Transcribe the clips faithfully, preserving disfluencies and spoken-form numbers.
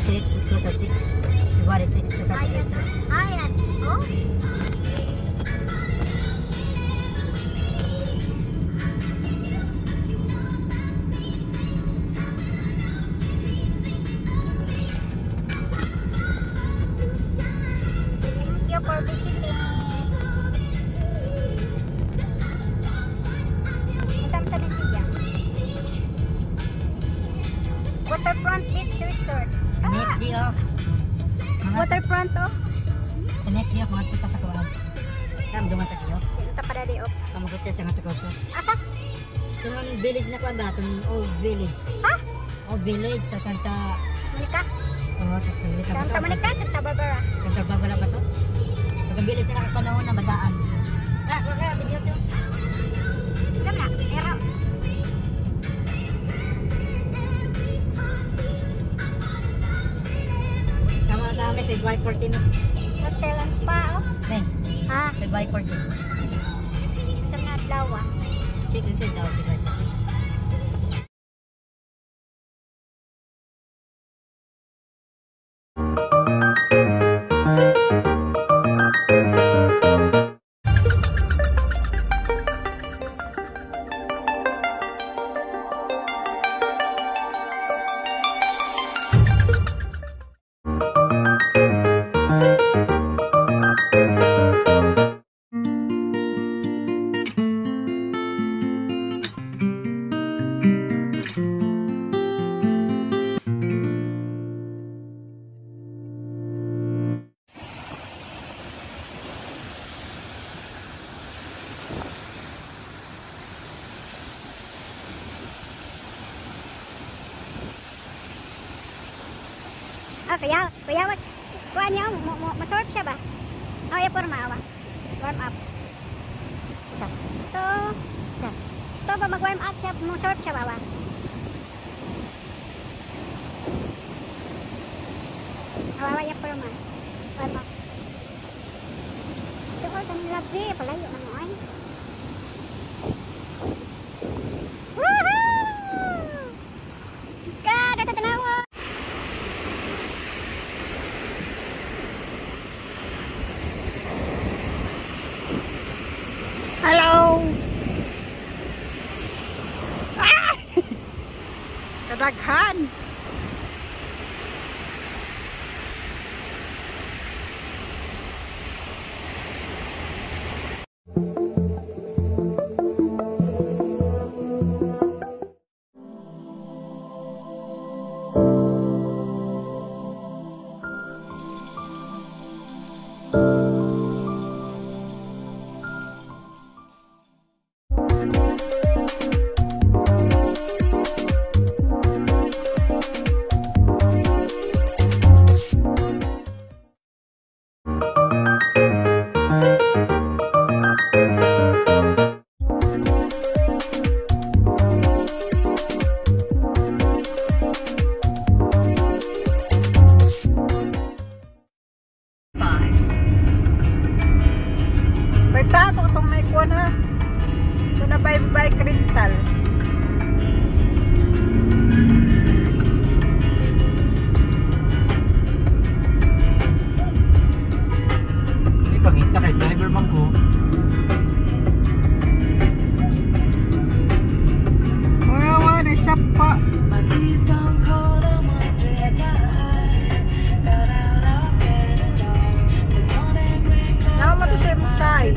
six, two thousand six. February six, two thousand eight. Ayan. Oh. Thank you for visiting. Masama sa Nasiya. Waterfront Beach Resort. The next day of mga, Waterfront oh. the next day of mga kita sa kuwan. Kam duman ta diyo. Kita pada di op. Kamagot ta tanga ta sa. Asa? Tunong village na kuwan ba? Tunong old village. Ha? Old village sa Santa. Monica? Oh, sa Santa. Santa Monica, Santa Barbara. Santa Barbara ba to? Pag village na nakapanahon na badaan. Ah, wala video to. Ikaw na, pero Tama kami February fourteen. hotel and spa oh. Nay, Ha? February fourteen. Sa mga adlaw ah. Check in sa daw February fourteen. Ah, kaya, kaya wag, kuha niya, mo, mo, masorb siya ba? Oh, iya por maawa. Warm up. Isa. To, Isa. to ba mag-warm up siya, masorb siya ba ba? Awawa iya por ma. Warm up. Ito ko, kami labi, palayo na mo ay. Woohoo! Kada tatanawa! Hello! Ah! Kadaghan! Tato itong may kuha na. Ito na bye-bye Crintal. Hindi pangita kay driver man ko. Mga wala, sapa. Nama to sa Musay.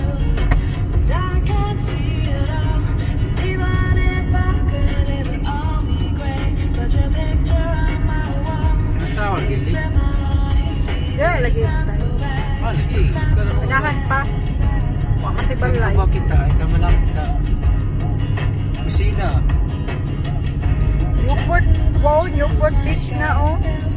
Tawag gili. Yeah, lagi Musay. Ah, lagi. Pinahan pa. Matibalay. Ano ba kita? Ika man lang kita. Kusina. Newport, wow, Newport Beach na oh.